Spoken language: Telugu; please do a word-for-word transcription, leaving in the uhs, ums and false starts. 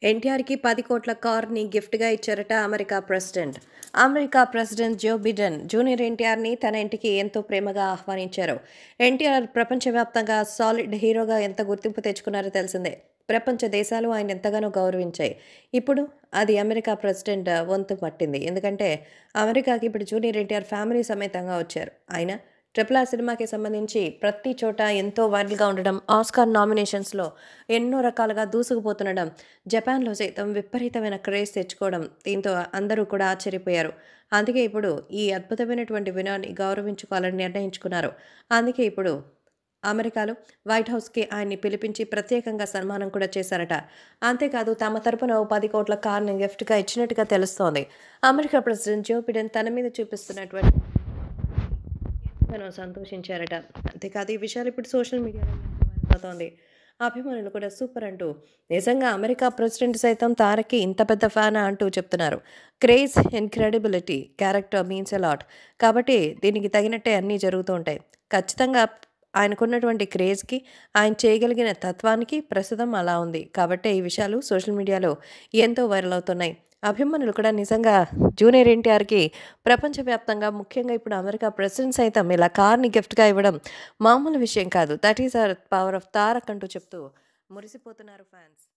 ఎన్టీఆర్‌కి పది కోట్ల కార్‌ని గిఫ్ట్‌గా ఇచ్చారట America president. America president Joe Biden junior ఎన్టీఆర్‌ని తన ఇంటికి ఎంతో ప్రేమగా ఆహ్వానించారు. ఎన్టీఆర్ ప్రపంచవ్యాప్తంగా సాలిడ్ హీరోగా ఎంత గుర్తింపు తెచ్చుకున్నారో తెలిసిందే. ప్రపంచ దేశాలు ఆయన ఎంతగానో గౌరవించాయి. ఇప్పుడు అది అమెరికా ప్రెసిడెంట్ వంతు పట్టింది. ఎందుకంటే అమెరికాకి ఇప్పుడు జూనియర్ ఎన్టీఆర్ ఫ్యామిలీ సమేతంగా వచ్చారు. ఆయన ట్రిపుల్ ఆర్ సినిమాకి సంబంధించి ప్రతి చోట ఎంతో వైరల్‌గా ఉండడం, ఆస్కార్ నామినేషన్స్‌లో ఎన్నో రకాలుగా దూసుకుపోతుండడం, జపాన్‌లో సైతం విపరీతమైన క్రేజ్ తెచ్చుకోవడం, దీంతో అందరూ కూడా ఆశ్చర్యపోయారు. అందుకే ఇప్పుడు ఈ అద్భుతమైనటువంటి వినయాన్ని గౌరవించుకోవాలని నిర్ణయించుకున్నారు. అందుకే ఇప్పుడు అమెరికాలో వైట్ హౌస్‌కి ఆయన్ని పిలిపించి ప్రత్యేకంగా సన్మానం కూడా చేశారట. అంతేకాదు తమ తరపున ఓ పది కోట్ల కార్‌ని గిఫ్ట్‌గా ఇచ్చినట్టుగా తెలుస్తోంది. అమెరికా ప్రెసిడెంట్ జో బిడెన్ తన మీద చూపిస్తున్నటువంటి ఎంతగానో సంతోషించారట. అంతేకాదు ఈ విషయాలు ఇప్పుడు సోషల్ మీడియాలో ఎంతో వైరల్ అవుతోంది. అభిమానులు కూడా సూపర్ అంటూ నిజంగా అమెరికా ప్రెసిడెంట్ సైతం తారక్‌కి ఇంత పెద్ద ఫ్యానా అంటూ చెప్తున్నారు. Craze, incredibility, character means a lot. కాబట్టి దీనికి తగినట్టే అన్నీ జరుగుతూ ఉంటాయి. ఖచ్చితంగా ఆయనకున్నటువంటి క్రేజ్‌కి, ఆయన చేయగలిగిన తత్వానికి ప్రస్తుతం అలా ఉంది. కాబట్టే ఈ విషయాలు సోషల్ మీడియాలో ఎంతో వైరల్ అవుతున్నాయి. అభిమానులు కూడా నిజంగా జూనియర్ ఎన్టీఆర్‌కి ప్రపంచవ్యాప్తంగా ముఖ్యంగా ఇప్పుడు అమెరికా ప్రెసిడెంట్ సైతం ఇలా కార్‌ని గిఫ్ట్‌గా ఇవ్వడం మామూలు విషయం కాదు. That is our power of Tarak అంటూ చెప్తూ మురిసిపోతున్నారు ఫ్యాన్స్.